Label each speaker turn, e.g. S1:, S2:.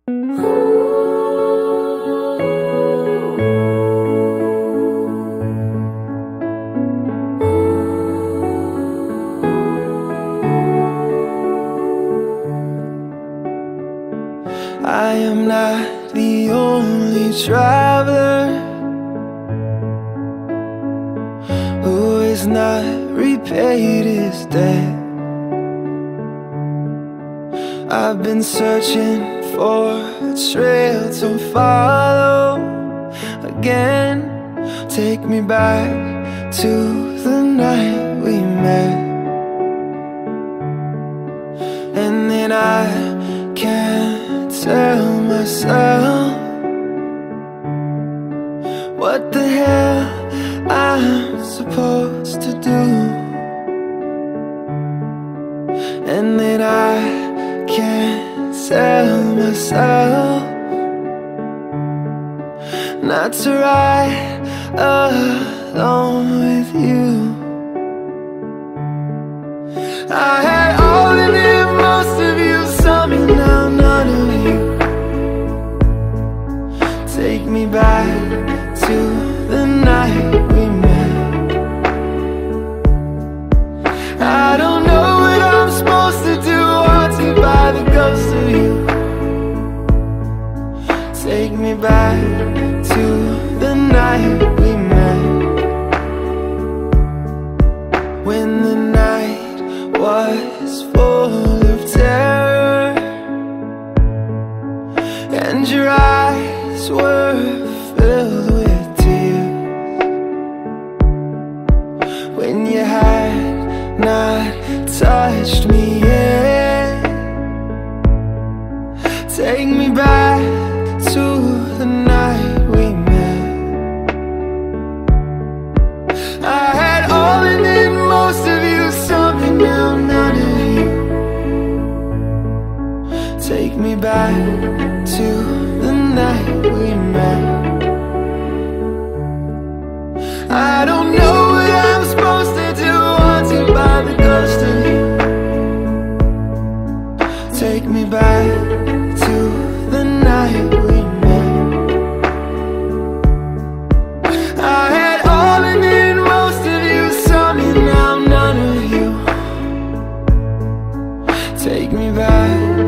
S1: I am not the only traveler who has not repaid his debt. I've been searching for a trail to follow again. Take me back to the night we met, and then I can't tell myself what the hell I'm supposed to do, and then I can't tell myself not to ride alone with you. I had all of it, most of you, some and now none of you. Take me back to the night we met. I don't know what I'm supposed to do, haunted by the ghost of you. Take me back to the night we met, when the night was full of terror and your eyes were filled with tears, when you had not touched me yet. Take me back to the night we met. I had all and then most of you, some and now none of you. Take me back to the night we met. I don't know what I'm supposed to do, haunted by the ghost of you. Take me back to the night we met. I had all and then most of you, some and now none of you. Take me back